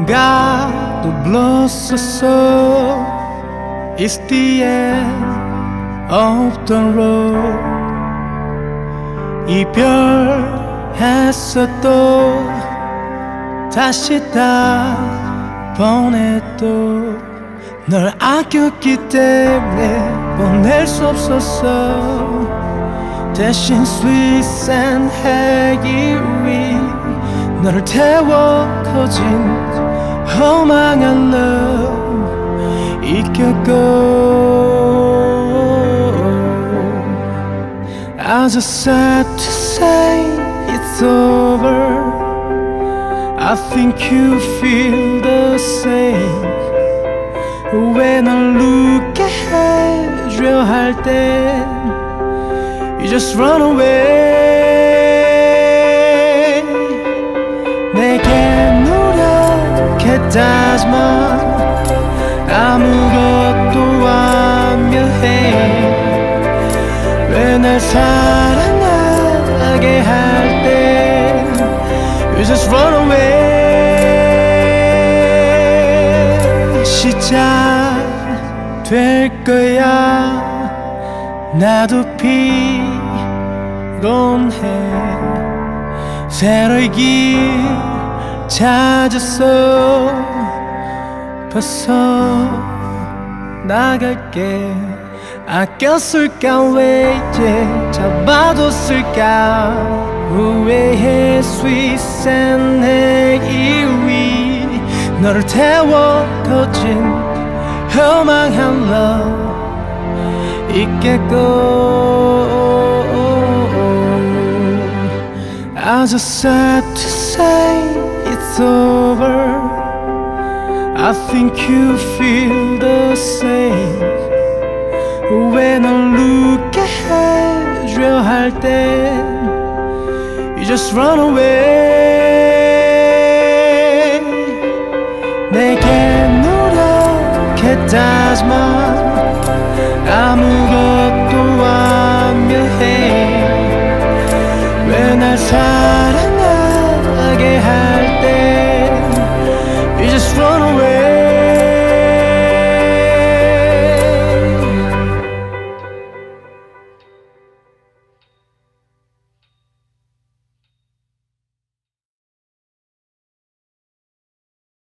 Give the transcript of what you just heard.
누군가 또 불렀었어. It's the end of the road. 이별했어 또 다시 다 보내도 널 아꼈기 때문에 보낼 수 없었어. 대신 sweet and 해기 너를 태워 커진 허망한 love 잊겠고. I just had to say it's over. I think you feel the same. 왜 널 웃게 해줘 할 땐 You just run away. 내게 노력했다지만 아무것도 완벽해. 왜 날 사랑하게 할 때 You just run away. 시작될 거야. 나도 피곤해. 새로이 길 찾았어. 벌써 나갈게. 아꼈을까 왜 이제 잡아뒀을까. 후회해 sweet and 해기 너를 태워 거진 허망한 love 잊겠고. I just had to say it's over. I think you feel the same. 왜 널 웃게 해줘 할 땐 You just run away. 내게 노력했다지만